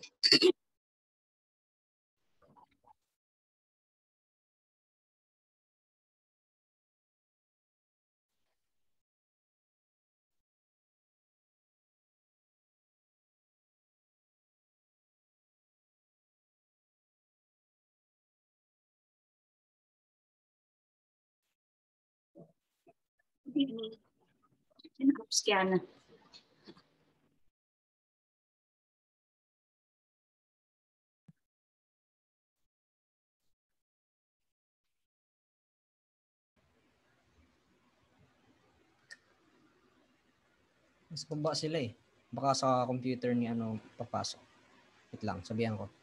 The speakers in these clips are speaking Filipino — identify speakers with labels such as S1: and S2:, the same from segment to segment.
S1: Sinabi
S2: Mas baba sila eh. Baka sa computer ni ano papasok. Wait lang, sabihan ko.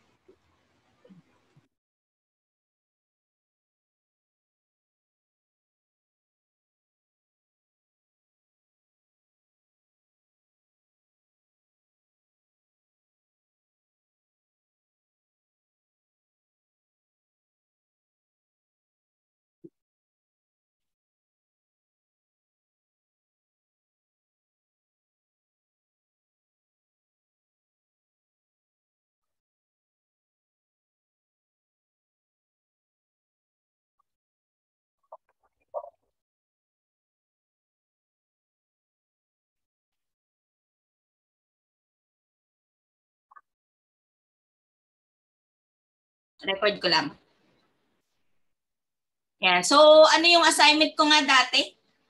S1: Record ko lang. Yan. So, ano yung assignment ko nga dati?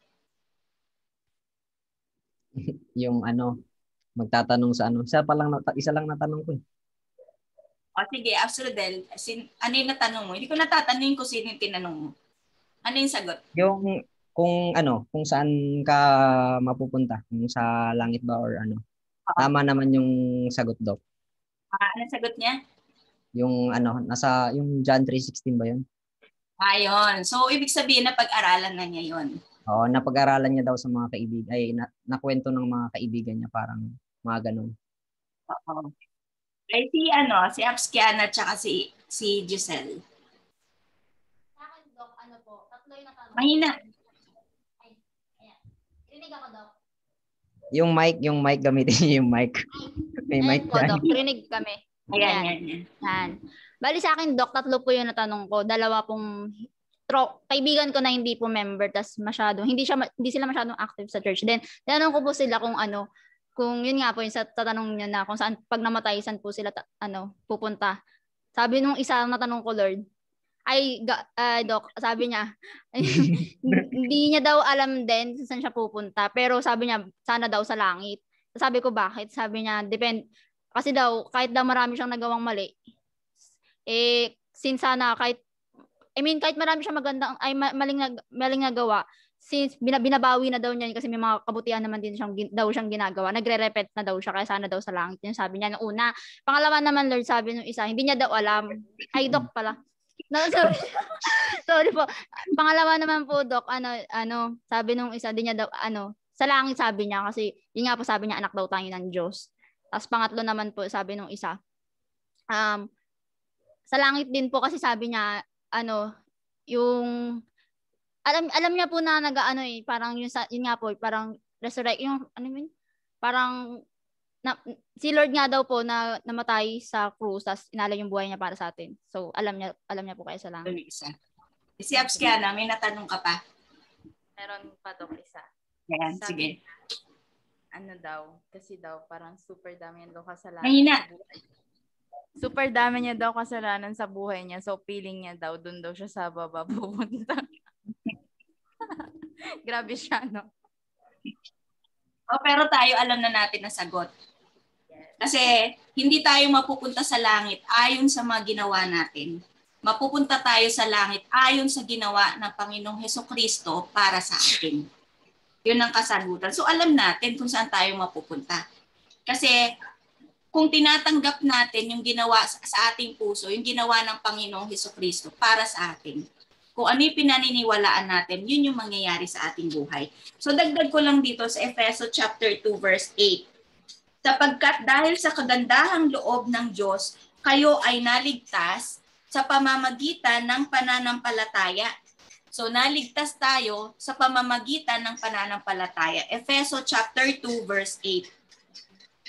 S2: Yung ano, magtatanong sa ano. Isa lang natanong ko eh.
S1: O sige, Absoludel, ano yung natanong mo? Hindi ko natatanong kung sino yung tinanong mo. Ano yung sagot?
S2: Yung kung saan ka mapupunta, kung sa langit ba or ano. Tama naman yung sagot, Doc.
S1: Anong sagot niya?
S2: Yung ano, yung John 3:16 ba yun?
S1: Ayun. So, ibig sabihin na pag-aralan na niya yun.
S2: Oo, napag-aralan niya daw sa mga kaibigan, nakwento ng mga kaibigan niya, parang mga ganun.
S1: Oo. Ay, si Abskiana at saka si Giselle.
S3: Sa akin, Doc, ano po, tatlo yung natanong.
S1: Mahina.
S3: Ay, ayan. Rinig ako, Doc.
S2: Yung mic gamitin yung mic. May mic
S3: po,
S2: dyan.
S3: Doc, rinig kami.
S1: Ayan.
S3: Bali sa akin, Doc, tatlo po yung natanong ko. Dalawa pong kaibigan ko na hindi po member, tas hindi sila masyadong active sa church. Then, tinanong ko po sila kung yun nga po, yung sa tatanong nyo na kung saan pag namatay, saan po sila pupunta. Sabi nung isa natanong ko, Lord, Doc, sabi niya, hindi niya daw alam din saan siya pupunta, pero sabi niya, sana daw sa langit. Sabi ko, bakit? Sabi niya, kasi daw, kahit daw marami siyang nagawang mali, since sana, kahit marami siyang maling nagawa, since binabawi na daw niya kasi may mga kabutihan naman din daw siyang ginagawa, nagre-repent na daw siya, kaya sana daw sa langit. Yung sabi niya nung una. Pangalawa naman, Lord, sabi nung isa, hindi niya daw alam. Ay, Doc pala. Sorry po. Pangalawa naman po, Doc, sabi nung isa, di niya daw, sa langit sabi niya, kasi yun nga po sabi niya, anak daw tayo ng Diyos. Tapos pangatlo naman po, sabi nung isa, sa langit din po kasi sabi niya, yung alam niya po na parang yun nga po, parang resurrect, yung parang si Lord nga daw po na namatay sa krus, tas inalay yung buhay niya para sa atin. So alam niya po kaya sa langit.
S1: Si Abskiana, may natanong ka pa?
S4: Meron pa, Doc, isa.
S1: Yan, sige.
S4: Kasi parang super dami niya daw kasalanan.
S1: Mahina.
S4: Super dami niya daw kasalanan sa buhay niya. So, feeling niya daw, doon daw siya sa baba pupunta. Grabe siya, no?
S1: Pero tayo alam na natin ang sagot. Kasi hindi tayo mapupunta sa langit ayon sa mga ginawa natin. Mapupunta tayo sa langit ayon sa ginawa ng Panginoong Hesukristo para sa atin. Yun ang kasagutan. So alam natin kung saan tayo mapupunta. Kasi kung tinatanggap natin yung ginawa sa ating puso, yung ginawa ng Panginoong Hesukristo para sa atin, kung ano yung pinaniniwalaan natin, yun yung mangyayari sa ating buhay. So dagdag ko lang dito sa Efeso chapter 2 verse 8. Sapagkat dahil sa kagandahang loob ng Diyos, kayo ay naligtas sa pamamagitan ng pananampalataya. So naligtas tayo sa pamamagitan ng pananampalataya. Efeso chapter 2 verse 8.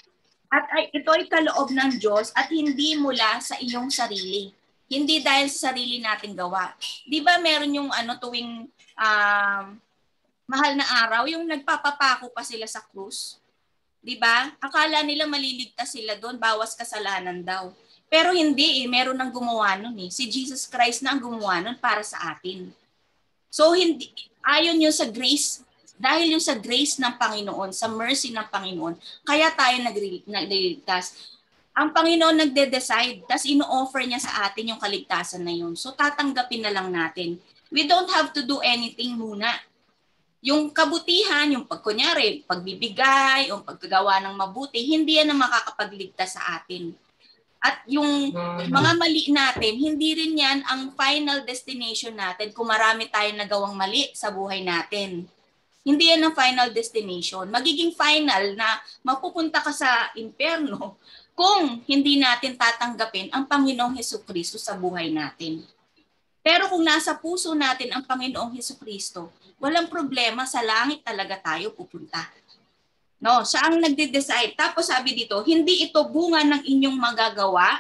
S1: Ito ay kaloob ng Diyos at hindi mula sa iyong sarili. Hindi dahil sa sarili nating gawa. Di ba meron yung tuwing mahal na araw, yung nagpapapako pa sila sa krus? Di ba? Akala nila maliligtas sila doon, bawas kasalanan daw. Pero hindi meron nang gumawa nun Si Jesus Christ na ang gumawa nun para sa atin. So hindi ayon yun sa grace, dahil yung sa grace ng Panginoon, sa mercy ng Panginoon, kaya tayo nagliligtas. Ang Panginoon nagde-decide, tas ino-offer niya sa atin yung kaligtasan na yun. So tatanggapin na lang natin. We don't have to do anything muna. Yung kabutihan, yung pagbibigay, yung paggagawa ng mabuti, hindi yan ang makakapagligtas sa atin. At yung mga mali natin, hindi rin yan ang final destination natin kung marami tayong nagawang mali sa buhay natin. Hindi yan ang final destination. Magiging final na mapupunta ka sa impyerno kung hindi natin tatanggapin ang Panginoong Hesukristo sa buhay natin. Pero kung nasa puso natin ang Panginoong Hesukristo, walang problema, sa langit talaga tayo pupunta. No, siya ang nagde-decide. Tapos sabi dito, hindi ito bunga ng inyong magagawa,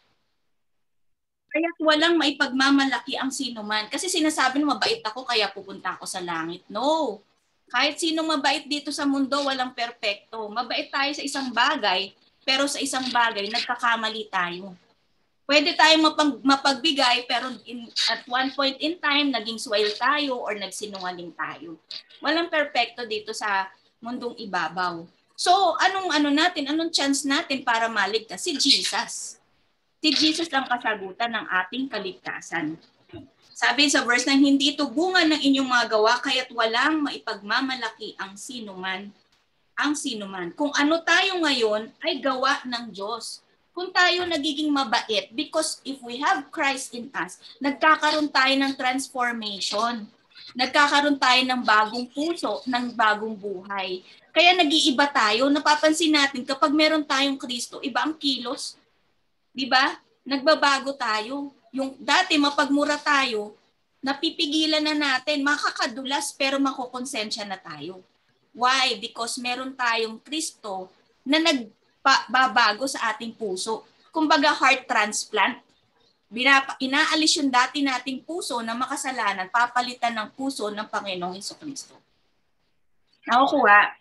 S1: kaya walang maipagmamalaki ang sino man. Kasi sinasabi mo, mabait ako kaya pupunta ako sa langit. No. Kahit sinong mabait dito sa mundo, walang perpekto. Mabait tayo sa isang bagay, pero sa isang bagay, nagkakamali tayo. Pwede tayong mapagbigay, pero at one point in time, naging swell tayo or nagsinungaling tayo. Walang perpekto dito sa mundong ibabaw. So, anong chance natin para maligtas? Si Jesus. Si Jesus ang kasagutan ng ating kaligtasan. Sabi sa verse 9, hindi ito bunga ng inyong mga gawa, kaya't walang maipagmamalaki ang sinuman. Kung ano tayo ngayon ay gawa ng Diyos. Kung tayo nagiging mabait, because if we have Christ in us, nagkakaroon tayo ng transformation. Nagkakaroon tayo ng bagong puso, ng bagong buhay. Kaya nag-iiba tayo. Napapansin natin kapag meron tayong Kristo, iba ang kilos. Di ba? Nagbabago tayo. Yung dati mapagmura tayo, napipigilan na natin, makakadulas pero makukonsensya na tayo. Why? Because meron tayong Kristo na nagbabago sa ating puso. Kumbaga heart transplant. Inaalis yung dati nating puso na makasalanan, papalitan ng puso ng Panginoong Hesukristo. Nakukuha?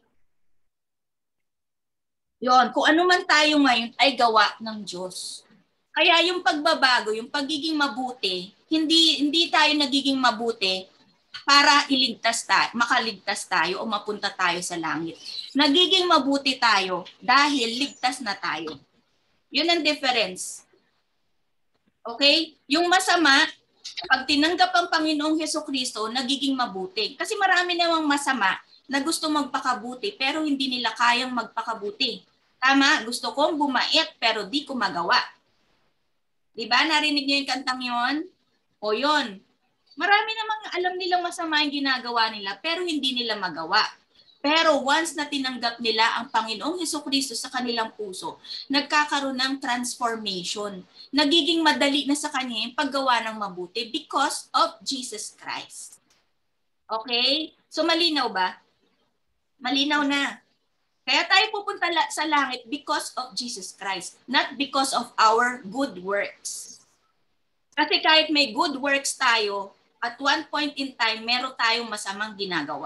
S1: Yon, kung ano man tayo ngayon ay gawa ng Diyos. Kaya yung pagbabago, yung pagiging mabuti, hindi tayo nagiging mabuti para makaligtas tayo o mapunta tayo sa langit. Nagiging mabuti tayo dahil ligtas na tayo. Yun ang difference. Okay? Yung masama, pag tinanggap ang Panginoong Hesukristo, nagiging mabuti. Kasi marami namang masama na gusto magpakabuti pero hindi nila kayang magpakabuti. Tama? Gusto kong bumait pero di ko magawa. Diba? Narinig niyo yung kantang yon? O yun. Marami namang alam nilang masama yung ginagawa nila pero hindi nila magawa. Pero once na tinanggap nila ang Panginoong Hesukristo sa kanilang puso, nagkakaroon ng transformation. Nagiging madali na sa kanya yung paggawa ng mabuti because of Jesus Christ. Okay? So malinaw ba? Malinaw na. Kaya tayo pupunta sa langit because of Jesus Christ, not because of our good works. Kasi kahit may good works tayo, at one point in time, meron tayong masamang ginagawa.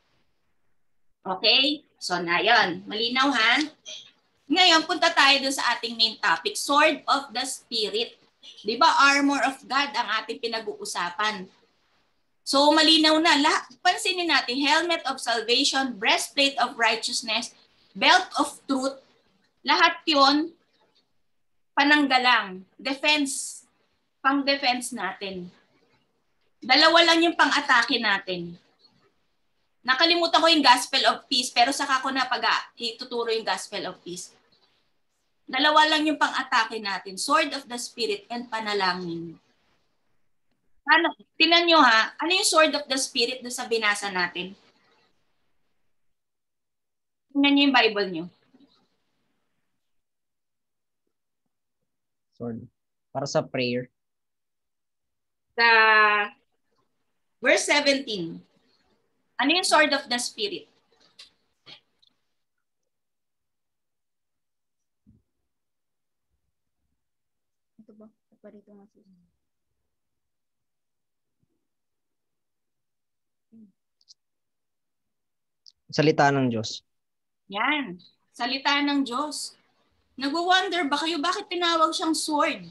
S1: Okay? So na yan. Malinaw ha? Ngayon, punta tayo dun sa ating main topic, Sword of the Spirit. Di ba? Armor of God ang ating pinag-uusapan. So malinaw na. Pansinin natin, helmet of salvation, breastplate of righteousness, belt of truth. Lahat yon pananggalang. Defense. Pang-defense natin. Dalawa lang yung pang-atake natin. Nakalimutan ko yung gospel of peace, pero saka ko na ituturo yung gospel of peace. Dalawa lang yung pang-atake natin, sword of the spirit and panalangin. Tingnan nyo ha, ano yung sword of the spirit doon sa binasa natin? Tingnan nyo yung Bible nyo.
S2: Sword. Para sa prayer.
S1: Sa verse 17. Ano yung sword of the spirit?
S3: ba? Parito nga sis.
S2: Salita ng Diyos.
S1: Yan. Salita ng Diyos. Nagwo-wonder ba kayo bakit tinawag siyang sword?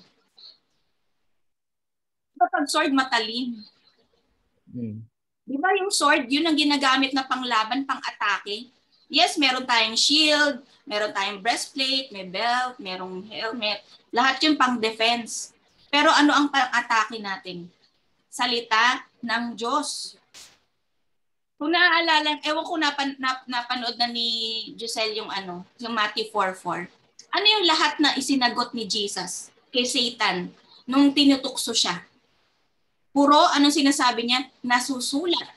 S1: Diba pag sword matalim? Di ba yung sword, yun ang ginagamit na panglaban, pang-atake? Yes, meron tayong shield, meron tayong breastplate, may belt, merong helmet. Lahat yun pang-defense. Pero ano ang pang-atake natin? Salita ng Diyos. Kung naaalala, ewan ko napanood na ni Giselle yung Matthew 4:4. Ano yung lahat na isinagot ni Jesus kay Satan nung tinutukso siya? Puro, anong sinasabi niya? Nasusulat.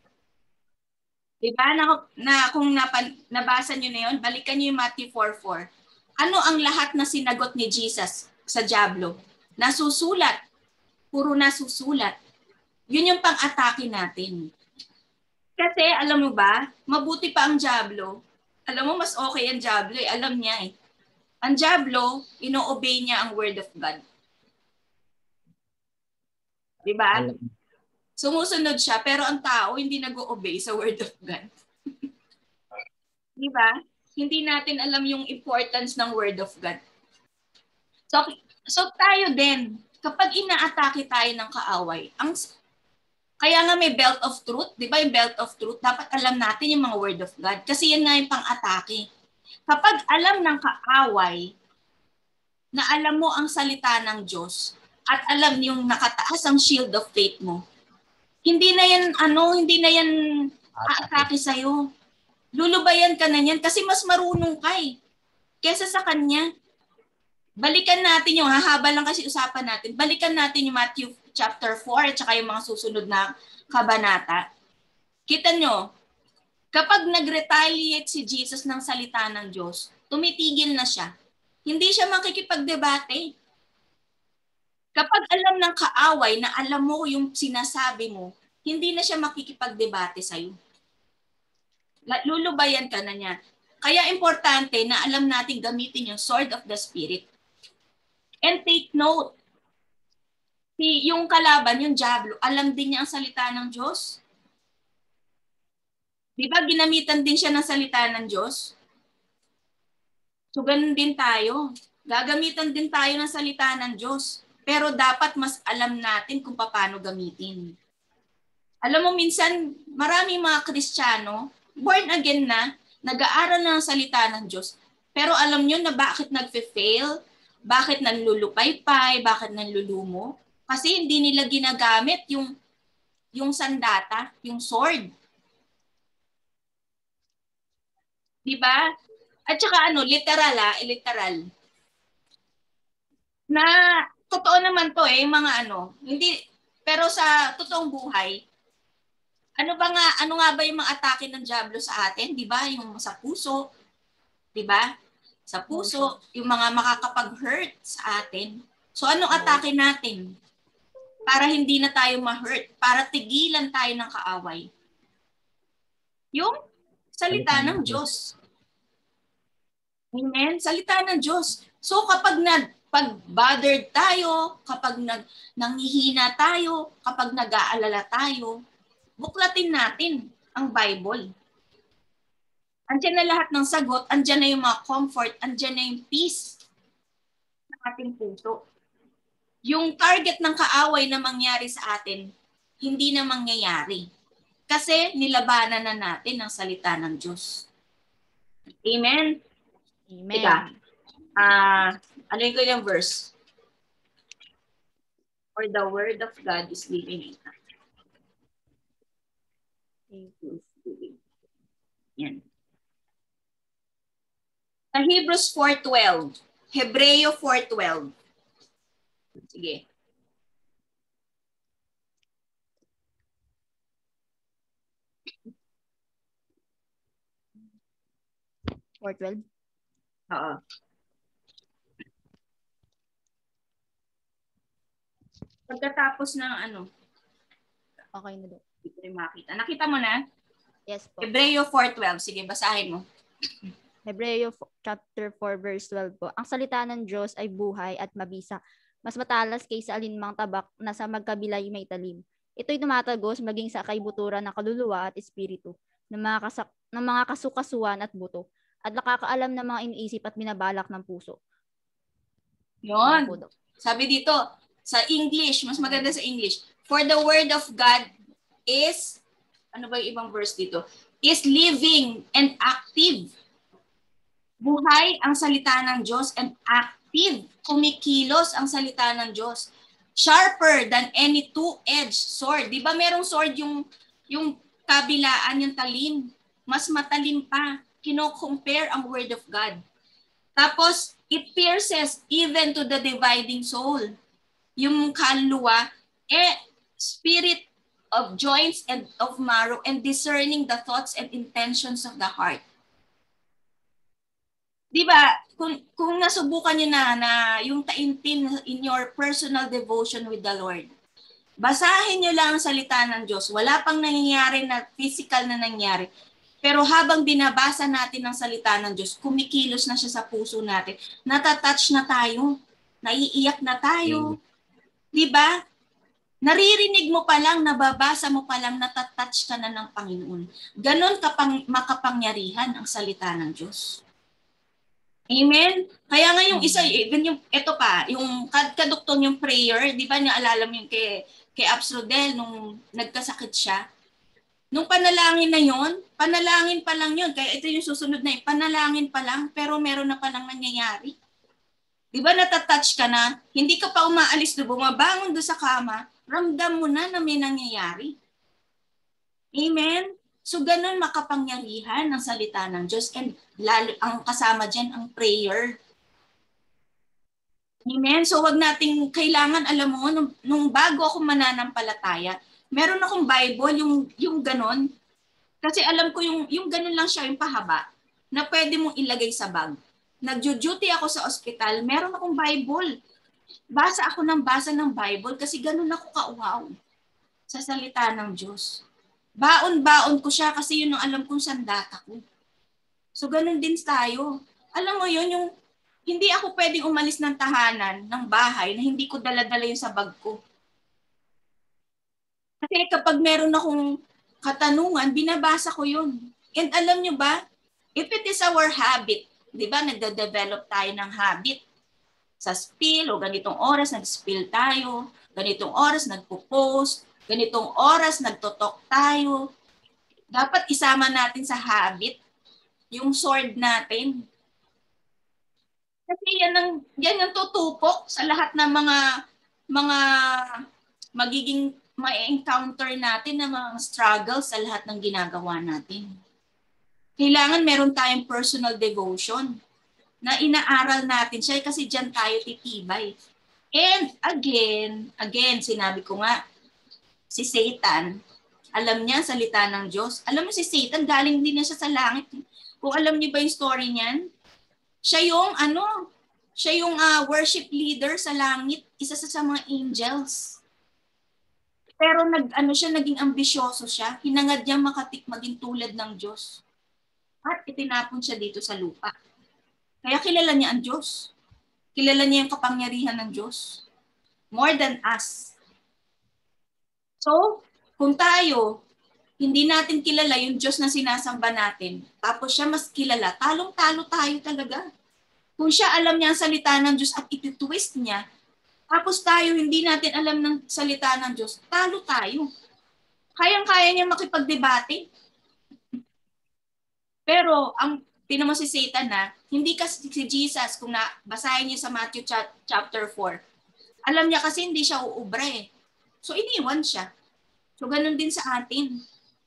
S1: Diba? Kung nabasa niyo na yun, balikan niyo yung Matthew 4:4. Ano ang lahat na sinagot ni Jesus sa dyablo? Nasusulat. Puro nasusulat. Yun yung pang-atake natin. Kasi, alam mo ba, mabuti pa ang dyablo. Alam mo, mas okay ang dyablo eh. Alam niya eh. Ang dyablo, ino-obey niya ang word of God. Diba? Sumusunod siya, pero ang tao hindi nag-o-obey sa word of God. Diba? Hindi natin alam yung importance ng word of God. So tayo din, kapag ina-atake tayo ng kaaway, kaya nga may belt of truth, di ba yung belt of truth, dapat alam natin yung mga word of God. Kasi yan nga yung pang-atake. Kapag alam ng kaaway, na alam mo ang salita ng Diyos, at alam yung nakataas ang shield of faith mo, hindi na yan aatake sa'yo. Lulubayan ka na yan kasi mas marunong ka eh. Kesa sa kanya. Balikan natin yung, hahaba lang kasi usapan natin, balikan natin yung Matthew chapter 4 at saka yung mga susunod na kabanata. Kita nyo, kapag nag-retaliate si Jesus ng salita ng Diyos, tumitigil na siya. Hindi siya makikipagdebate. Kapag alam ng kaaway na alam mo yung sinasabi mo, hindi na siya makikipagdebate sa'yo. Lulubayan ka na niya. Kaya importante na alam natin gamitin yung sword of the Spirit. And take note, yung kalaban, yung dyablo, alam din niya ang salita ng Diyos. Di ba ginamitan din siya ng salita ng Diyos? So ganun din tayo. Gagamitan din tayo ng salita ng Diyos. Pero dapat mas alam natin kung paano gamitin. Alam mo, minsan, maraming mga Kristiyano, born again na, nag-aaral na ng salita ng Diyos. Pero alam nyo na bakit nagfe-fail? Bakit nanlulupaypay? Bakit nanlulumo? Kasi hindi nila ginagamit yung sandata, yung sword. Diba? At saka literal. Na, totoo naman to mga hindi, pero sa totoong buhay, ano nga ba yung mga atake ng dyablo sa atin? Diba? Yung sa puso, diba? Sa puso, yung mga makakapag-hurt sa atin. So, anong atake natin? Para hindi na tayo ma-hurt, para tigilan tayo ng kaaway. Yung salita ng Diyos. Amen? Salita ng Diyos. So, kapag pag-bothered tayo, kapag nanghihina tayo, kapag nag-aalala tayo, buklatin natin ang Bible. Andiyan na lahat ng sagot, andiyan na yung mga comfort, andiyan na yung peace ng ating puso. Yung target ng kaaway na mangyari sa atin, hindi na mangyayari. Kasi nilabanan na natin ang salita ng Diyos. Amen?
S3: Amen.
S1: Ika, ano yung verse? For the word of God is living in us. Yan. Sa Hebrews 4:12. Hebreo 4:12. Sige. Oo. Pagkatapos ng
S3: Okay na doon.
S1: hindi ko rin makita. Nakita mo na?
S3: Yes po.
S1: Hebreo 4:12. Sige, basahin mo.
S3: Hebreo chapter 4 verse 12 po. Ang salita ng Diyos ay buhay at mabisa. mas matalas kaysa alinmang tabak na sa magkabilay may talim. Ito'y tumatagos maging sa kaibuturan ng kaluluwa at espiritu, ng mga kasukasuan at buto, at nakakaalam ng mga iniisip at binabalak ng puso.
S1: Yon. Sabi dito, sa English, mas maganda sa English. For the word of God is, ano ba yung ibang verse dito? Is living and active. Buhay ang salita ng Diyos and active. Kumikilos ang salita ng Diyos. Sharper than any two-edged sword. Di ba merong sword yung kabilaan, yung talim? Mas matalim pa. Kino-compare ang word of God. Tapos, it pierces even to the dividing soul. Yung kaluluwa, spirit of joints and of marrow, and discerning the thoughts and intentions of the heart. Diba, kung nasubukan nyo na yung taimtim in your personal devotion with the Lord, basahin nyo lang ang salita ng Diyos. Wala pang nangyayari na physical na nangyayari. Pero habang binabasa natin ang salita ng Diyos, kumikilos na siya sa puso natin. Natatouch na tayo. Naiiyak na tayo. Diba? Naririnig mo pa lang, nababasa mo pa lang, natatouch ka na ng Panginoon. Ganon makapangyarihan ang salita ng Diyos. Amen? Kaya nga yung isa, even yung, ito pa, yung kaduktong yung prayer, di ba naalala mo yung kay Absrodel nung nagkasakit siya? Nung panalangin na yon, panalangin pa lang yun. Kaya ito yung susunod na yun, panalangin pa lang, pero meron na palang nangyayari. Di ba natatouch ka na? Hindi ka pa umaalis doon, bumabangon doon sa kama, ramdam mo na may nangyayari. Amen? So, ganun makapangyarihan ng salita ng Diyos. And lalo, ang kasama dyan, ang prayer. Amen? So, wag nating kailangan, alam mo, nung bago ako mananampalataya, meron akong Bible, yung ganun. Kasi alam ko yung ganun lang siya, yung pahaba, na pwede mong ilagay sa bag. Nag-duty ako sa ospital, meron akong Bible. Basa ako ng Bible kasi ganun ako kauhaw sa salita ng Diyos. Baon-baon ko siya kasi yun ang alam kong sandata ko. So ganun din tayo. Alam mo yun, yung hindi ako pwedeng umalis ng tahanan, ng bahay, na hindi ko dala-dala yun sa bag ko. Kasi kapag meron akong katanungan, binabasa ko yun. And alam nyo ba, if it is our habit, di ba, nagde-develop tayo ng habit sa spill, o ganitong oras nag-spill tayo, ganitong oras nagpo-post, ganitong oras nagtotok tayo. Dapat isama natin sa habit yung sword natin. Kasi yan ang tutupok sa lahat ng mga magiging ma-encounter natin na mga struggles sa lahat ng ginagawa natin. Kailangan meron tayong personal devotion na inaaral natin siya kasi diyan tayo titibay. And again, sinabi ko nga, si Satan, alam niya salita ng Diyos. Alam mo si Satan, galing din niya siya sa langit. Kung alam niyo ba yung story niyan, siya yung worship leader sa langit, isa sa mga angels. Pero naging ambisyoso siya. Hinangad niya maging tulad ng Diyos. At itinapon siya dito sa lupa. Kaya kilala niya ang Diyos. Kilala niya yung kapangyarihan ng Diyos. More than us. So, kung tayo, hindi natin kilala yung Diyos na sinasamba natin, tapos siya mas kilala, talong-talo tayo talaga. Kung siya alam niya ang salita ng Diyos at iti-twist niya, tapos tayo hindi natin alam ng salita ng Diyos, talo tayo. Kayang-kaya niya makipagdebate. Pero, tinan mo si Satan na, hindi kasi si Jesus, kung basahin niyo sa Matthew chapter 4, alam niya kasi hindi siya uubra eh. So, iniwan siya. So, ganun din sa atin.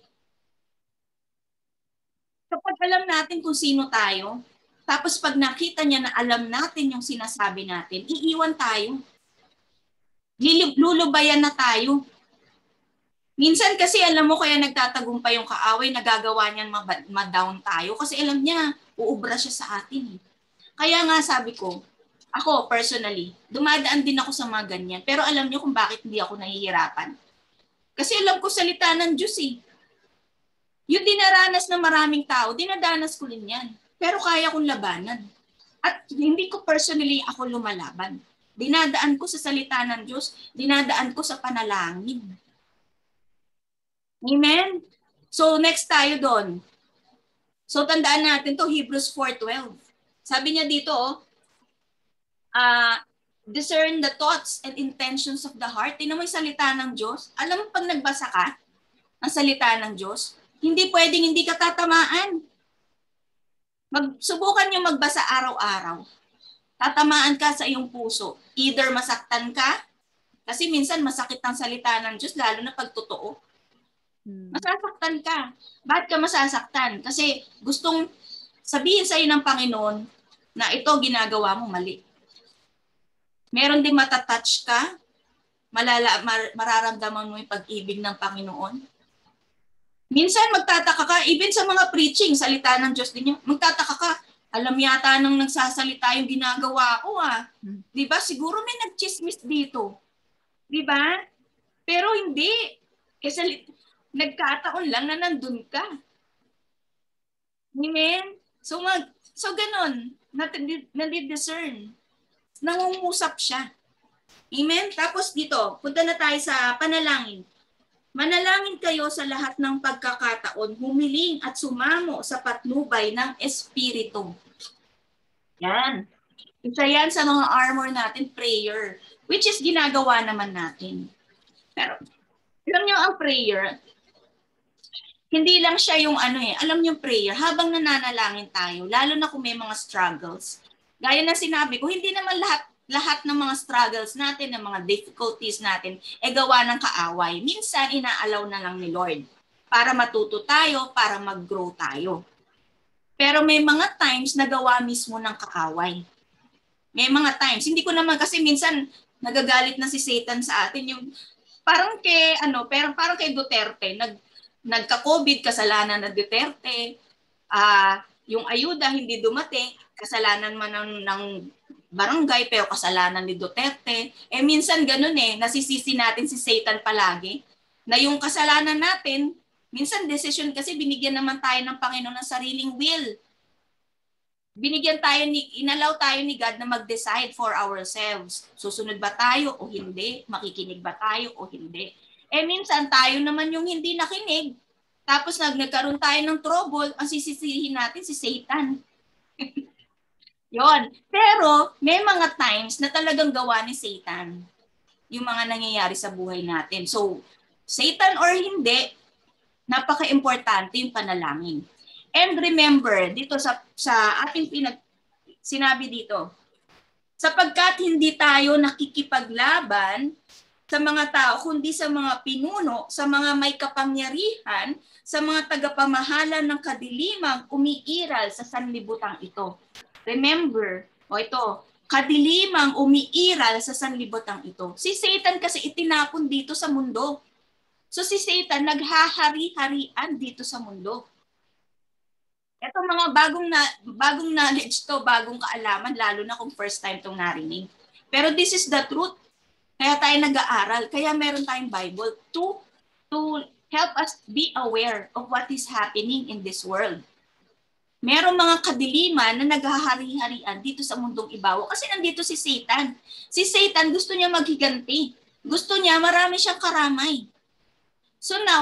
S1: Kapag alam natin kung sino tayo, tapos pag nakita niya na alam natin yung sinasabi natin, iiwan tayo. Lulubayan na tayo. Minsan kasi alam mo kaya nagtatagumpay yung kaaway, nagagawa niyan ma-down tayo kasi alam niya, uubra siya sa atin. Kaya nga sabi ko, ako personally, dumadaan din ako sa mga ganyan. Pero alam niyo kung bakit hindi ako nahihirapan. Kasi alam ko salita ng Diyos eh. Yung dinaranas ng maraming tao, dinadanas ko rin yan. Pero kaya kong labanan. At hindi ko personally ako lumalaban. dinadaan ko sa salita ng Diyos, dinadaan ko sa panalangin. Amen? So next tayo doon. So tandaan natin to Hebrews 4:12. Sabi niya dito, discern the thoughts and intentions of the heart. Tingnan mo yung salita ng Diyos. Alam mo pag nagbasa ka ng salita ng Diyos, hindi pwedeng hindi ka tatamaan. Subukan niyo magbasa araw-araw. Tatamaan ka sa iyong puso. Either masaktan ka, kasi minsan masakit ang salita ng Diyos, lalo na pag totoo. Masasaktan ka. Bakit ka masasaktan? Kasi gustong sabihin sa iyo ng Panginoon na ito ginagawa mo mali. Meron din matatouch ka, mararamdaman mo yung pag-ibig ng Panginoon. Minsan magtataka ka, even sa mga preaching, salita ng Diyos din yun, magtataka ka, alam yata nang nagsasalita yung ginagawa ko Di ba? Siguro may nagchismis dito. Di ba? Pero hindi. Kasi nagkataon lang na nandun ka. Amen? So ganun, nadidiscern. Nangungusap siya. Amen? Tapos dito, punta na tayo sa panalangin. Manalangin kayo sa lahat ng pagkakataon, humiling at sumamo sa patnubay ng Espiritu. Yan. Isa yan sa mga armor natin, prayer, which is ginagawa naman natin. Pero, alam niyo ang prayer, hindi lang siya yung alam niyo prayer, habang nananalangin tayo, lalo na kung may mga struggles. Gaya na sinabi ko, hindi naman lahat ng mga struggles natin, ng mga difficulties natin, gawa ng kaaway. Minsan, inaalaw na lang ni Lord para matuto tayo, para mag-grow tayo. Pero may mga times na gawa mismo ng kaaway. May mga times, hindi ko naman kasi minsan nagagalit na si Satan sa atin yung parang kay Duterte, nagka-COVID, kasalanan na Duterte, yung ayuda hindi dumating, kasalanan man ng barangay, pero kasalanan ni Duterte. Minsan ganun nasisisi natin si Satan palagi, na yung kasalanan natin, minsan decision kasi binigyan naman tayo ng Panginoon ng sariling will. Inalaw tayo ni God na mag-decide for ourselves. Susunod ba tayo o hindi? Makikinig ba tayo o hindi? Minsan tayo naman yung hindi nakinig. Tapos nagkaroon tayo ng trouble, ang sisisihin natin si Satan. Yon. Pero may mga times na talagang gawa ni Satan yung mga nangyayari sa buhay natin. So, Satan or hindi, napaka-importante yung panalangin. And remember, dito sa ating sinabi dito, sapagkat hindi tayo nakikipaglaban sa mga tao, kundi sa mga pinuno, sa mga may kapangyarihan, sa mga tagapamahala ng kadilimang umiiral sa sanlibutang ito. Remember, ito, kadilimang umiiral sa sanlibutang ito. Si Satan kasi itinapon dito sa mundo. So si Satan naghahari-harian dito sa mundo. Ito mga bagong knowledge to, bagong kaalaman, lalo na kung first time itong narinig. Pero this is the truth. Kaya tayo nag-aaral. Kaya meron tayong Bible to help us be aware of what is happening in this world. Merong mga kadiliman na naghahari-harian dito sa mundong ibabaw kasi nandito si Satan. Si Satan gusto niya maghiganti. Gusto niya marami siyang karamay. So now,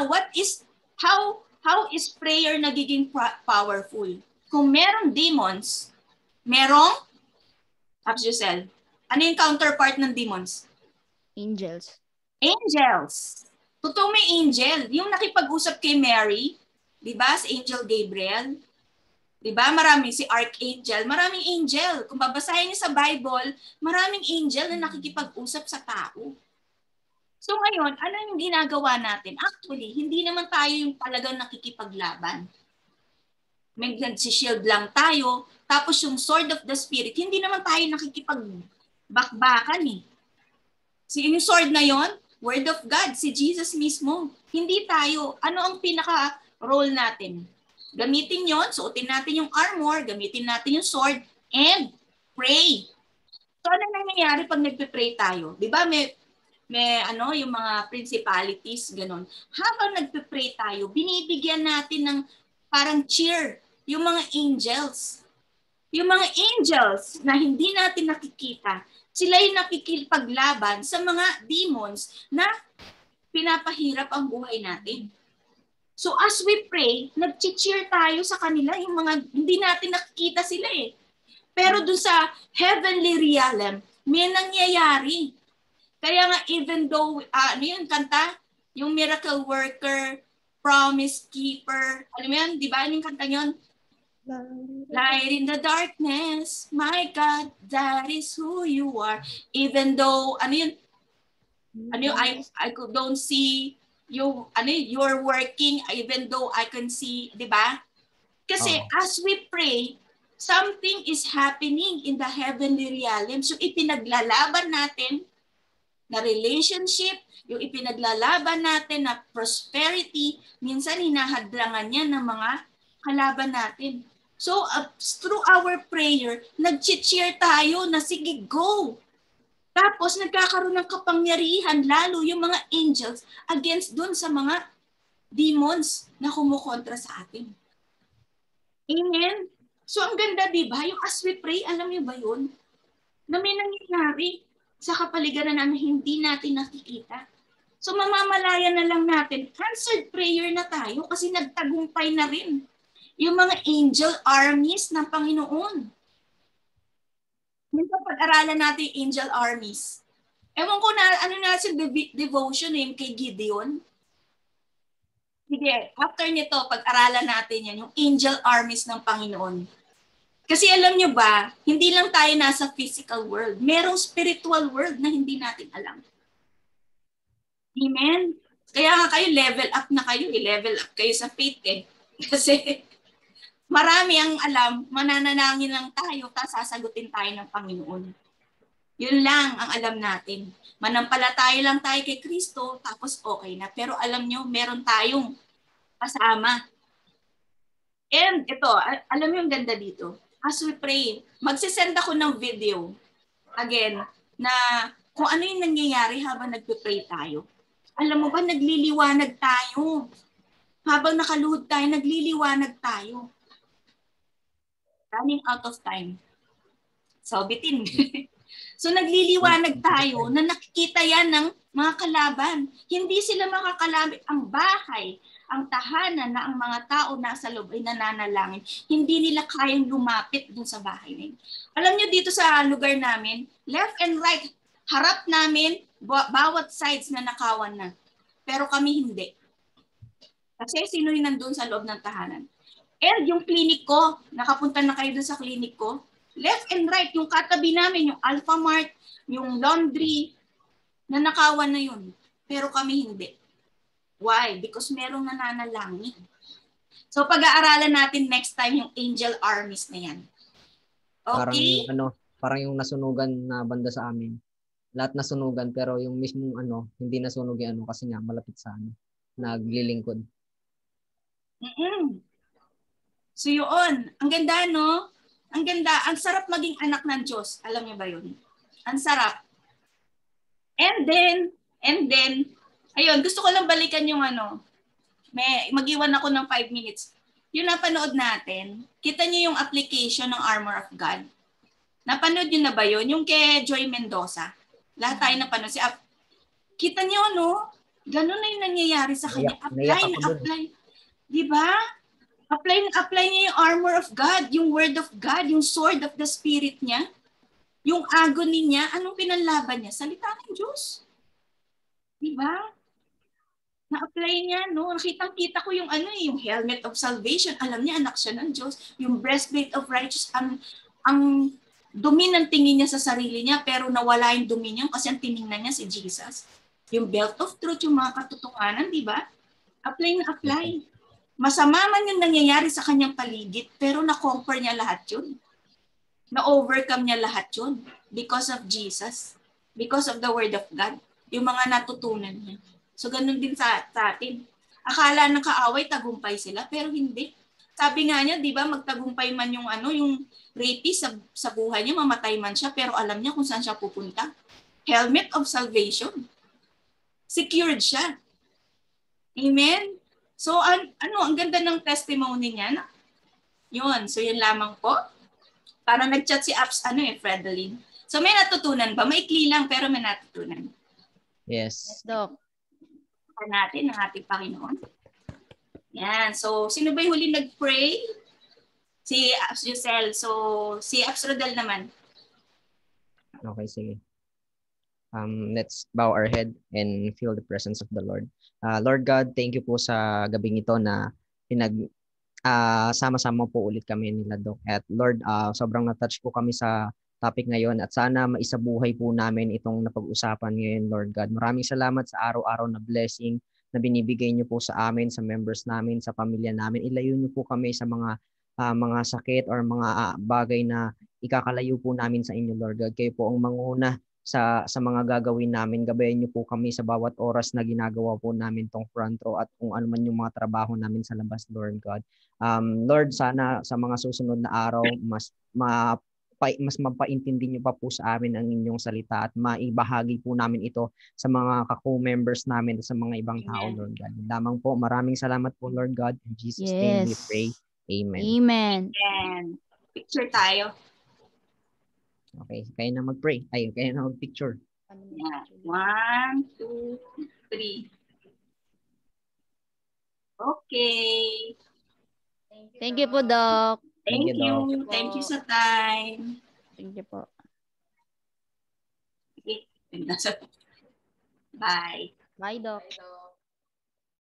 S1: how is prayer nagiging powerful? Kung merong demons, merong, Giselle, ano yung counterpart ng demons?
S3: Angels.
S1: Angels. Totoo may angel. Yung nakipag-usap kay Mary, di ba? Si Angel Gabriel. Di ba? Si Archangel. Maraming angel. Kung babasahin niyo sa Bible, maraming angel na nakikipag-usap sa tao. So ngayon, ano yung ginagawa natin? Actually, hindi naman tayo yung talagang nakikipaglaban. May nag-shield lang tayo. Tapos yung sword of the spirit, hindi naman tayo nakikipagbakbakan Yung sword na yon, word of God, si Jesus mismo. Hindi tayo. Ano ang pinaka-role natin? Gamitin yon, suotin natin yung armor, gamitin natin yung sword, and pray. So ano nangyayari pag nagpe-pray tayo? Di ba may yung mga principalities, ganun. Habang nagpe-pray tayo, binibigyan natin ng parang cheer yung mga angels. Yung mga angels na hindi natin nakikita, sila yung nakikipaglaban sa mga demons na pinapahirap ang buhay natin. So as we pray, nag-cheer tayo sa kanila, yung mga hindi natin nakikita sila eh. Pero dun sa heavenly realm, may nangyayari. Kaya nga even though, ano yun, kanta? Yung miracle worker, promise keeper, alam mo yan, di ba? Anong kanta yun? Light in the darkness, my God, that is who you are. Even though, I don't see you, you're working, even though I can see, di ba? Kasi as we pray, something is happening in the heavenly realm. So ipinaglalaban natin na relationship, yung ipinaglalaban natin na prosperity, minsan hinahadlangan niya ng mga kalaban natin. So, through our prayer, nag-cheer tayo na sige, go! Tapos, nagkakaroon ng kapangyarihan, lalo yung mga angels against dun sa mga demons na kumukontra sa atin. Amen? So, ang ganda, di ba? Yung as we pray, alam niyo ba yun? Na may nangyayari sa kapaligiran na hindi natin nakikita. So, mamamalaya na lang natin, answered prayer na tayo kasi nagtagumpay na rin yung mga angel armies ng Panginoon. Minsan pag-aralan natin yung angel armies. Ewan ko na, ano na sa devotion yung kay Gideon. Sige, after nito, pag-aralan natin yan, yung angel armies ng Panginoon. Kasi alam nyo ba, hindi lang tayo nasa physical world. Merong spiritual world na hindi natin alam. Amen? Kaya nga kayo, level up na kayo. I-level up kayo sa faith eh. Kasi marami ang alam, mananalangin lang tayo, tapos sasagutin tayo ng Panginoon. Yun lang ang alam natin. Manampalataya lang tayo kay Kristo, tapos okay na. Pero alam nyo, meron tayong kasama. And ito, alam mo yung ganda dito. As we pray, magsisend ako ng video, again, na kung ano yung nangyayari habang nagpe-pray tayo. Alam mo ba, nagliliwanag tayo. Habang nakaluhod tayo, nagliliwanag tayo. Running out of time. So, bitin. So, nagliliwanag tayo na nakikita yan ng mga kalaban. Hindi sila makakalapit. Ang bahay, ang tahanan na ang mga tao nasa loob ay nananalangin. Hindi nila kayang lumapit dun sa bahay na yun. Alam nyo dito sa lugar namin, left and right, harap namin, bawat sides na nakawan na. Pero kami hindi. Kasi sino yung nandun sa loob ng tahanan? And yung clinic ko, nakapunta na kayo dun sa clinic ko, left and right, yung katabi namin, yung Alphamart, yung laundry, na nakawan na yun. Pero kami hindi. Why? Because merong nananalangin. So pag-aaralan natin next time yung angel armies na yan. Okay?
S2: Parang yung nasunugan na banda sa amin. Lahat nasunugan pero yung mismong hindi nasunog yung kasi nga malapit sa naglilingkod.
S1: So yun, ang ganda no? Ang ganda, ang sarap maging anak ng Diyos. Alam niyo ba yun? Ang sarap. And then, ayun, gusto ko lang balikan yung mag-iwan ako ng 5 minutes. Yung napanood natin, kita niyo yung application ng Armor of God. Napanood niyo na ba yun? Yung kay Joy Mendoza. Lahat tayo napanood. Kita niyo, no? Ganun na yung nangyayari sa kanya. Apply. Diba? Apply niya yung armor of God, yung word of God, yung sword of the spirit niya, yung agony niya. Anong pinanlaban niya? Salita ng Diyos. Diba? Na-apply niya, no? Nakitang-kita ko yung yung helmet of salvation. Alam niya, anak siya ng Diyos. Yung breastplate of righteousness, ang dumi ng tingin niya sa sarili niya, pero nawala yung dumi niya kasi ang tiningnan niya si Jesus. Yung belt of truth, yung mga katotohanan, diba? Apply na apply. Masama man yung nangyayari sa kanyang paligid, pero na-conquer niya lahat yun. Na-overcome niya lahat yun because of Jesus, because of the Word of God, yung mga natutunan niya. So, ganun din sa atin. Akala ng kaaway, tagumpay sila, pero hindi. Sabi nga niya, di ba, magtagumpay man yung yung rapist sa buhay niya, mamatay man siya, pero alam niya kung saan siya pupunta. Helmet of salvation. Secured siya. Amen? So, ang ganda ng testimony niya. Yun. So, yun lamang po. Parang nag-chat si Fredeline. So may natutunan ba? Maikli lang pero may natutunan.
S2: Yes.
S3: Doc.
S1: Natin ang ating Panginoon. Yan. So, sino ba yung huli nag-pray? Si Abs Yusel. So, si Abs Rodel naman.
S2: Okay, sige. Let's bow our head and feel the presence of the Lord. Lord God, thank you po sa gabing ito na sama-sama po ulit kami nila, Doc. At Lord, sobrang na-touch po kami sa topic ngayon at sana maisabuhay po namin itong napag-usapan ngayon, Lord God. Maraming salamat sa araw-araw na blessing na binibigay niyo po sa amin, sa members namin, sa pamilya namin. Ilayo niyo po kami sa mga sakit or mga bagay na ikakalayo po namin sa inyo, Lord God. Kayo po ang manguna sa mga gagawin namin. Gabayan niyo po kami sa bawat oras na ginagawa po namin tong front row at kung ano man yung mga trabaho namin sa labas, Lord God. Lord, sana sa mga susunod na araw, mas mapaintindi niyo pa po sa amin ang inyong salita at maibahagi po namin ito sa mga ka-co-members namin at sa mga ibang tao, Lord God. Lamang po, maraming salamat po, Lord God. In Jesus' name we pray. Amen.
S3: Amen.
S1: Amen. Picture tayo.
S2: Okay, kaya na mag-pray. Ay, kaya na mag-picture.
S1: Yeah. 1, 2, 3. Okay.
S3: Thank you po, Doc.
S1: Thank you.
S2: Doc.
S1: Thank you sa time.
S3: Thank you po.
S1: Okay. Bye.
S3: Bye, Doc.